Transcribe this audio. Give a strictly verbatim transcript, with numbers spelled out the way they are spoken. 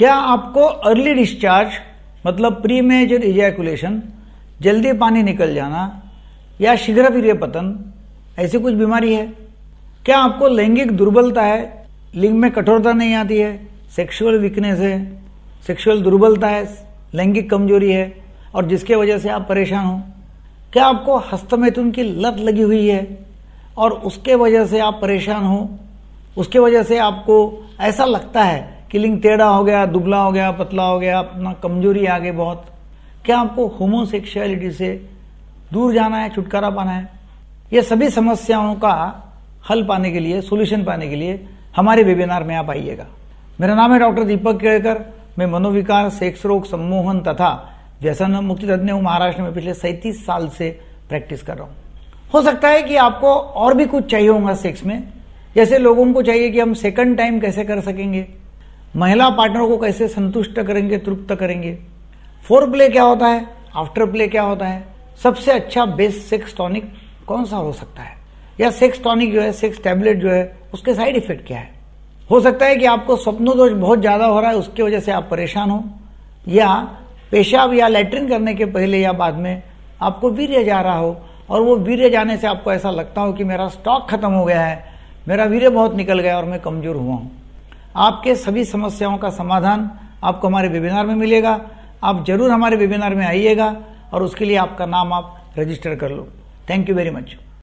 क्या आपको early discharge मतलब प्री मेजर इजैकुलेशन, जल्दी पानी निकल जाना या शीघ्र वीर्य पतन ऐसी कुछ बीमारी है? क्या आपको लैंगिक दुर्बलता है, लिंग में कठोरता नहीं आती है, सेक्सुअल वीकनेस है, सेक्सुअल दुर्बलता है, लैंगिक कमजोरी है और जिसके वजह से आप परेशान हो? क्या आपको हस्तमैथुन की लत लगी हुई है और उसके वजह से आप परेशान हो? उसके वजह से आपको ऐसा लगता है कि लिंग टेढ़ा हो गया, दुबला हो गया, पतला हो गया, अपना कमजोरी आ गई बहुत? क्या आपको होमोसेक्सुअलिटी से दूर जाना है, छुटकारा पाना है? ये सभी समस्याओं का हल पाने के लिए, सॉल्यूशन पाने के लिए हमारे वेबिनार में आप आइएगा। मेरा नाम है डॉक्टर दीपक केड़कर। मैं मनोविकार, सेक्स रोग, सम्मोहन तथा व्यसन मुक्ति तज्ञ हूँ। महाराष्ट्र में पिछले सैंतीस साल से प्रैक्टिस कर रहा हूँ। हो सकता है कि आपको और भी कुछ चाहिए होगा सेक्स में, जैसे लोगों को चाहिए कि हम सेकंड टाइम कैसे कर सकेंगे, महिला पार्टनर को कैसे संतुष्ट करेंगे, तृप्त करेंगे, फोर प्ले क्या होता है, आफ्टर प्ले क्या होता है, सबसे अच्छा बेस्ट सेक्स टॉनिक कौन सा हो सकता है, या सेक्स टॉनिक जो है, सेक्स टैबलेट जो है, उसके साइड इफेक्ट क्या है। हो सकता है कि आपको स्वप्नों दोष बहुत ज्यादा हो रहा है, उसकी वजह से आप परेशान हो, या पेशाब या लैट्रिन करने के पहले या बाद में आपको वीर्य जा रहा हो और वो वीर्य जाने से आपको ऐसा लगता हो कि मेरा स्टॉक खत्म हो गया है, मेरा वीर्य बहुत निकल गया और मैं कमजोर हुआ हूं। आपके सभी समस्याओं का समाधान आपको हमारे वेबिनार में मिलेगा। आप जरूर हमारे वेबिनार में आइएगा और उसके लिए आपका नाम आप रजिस्टर कर लो। Thank you very much.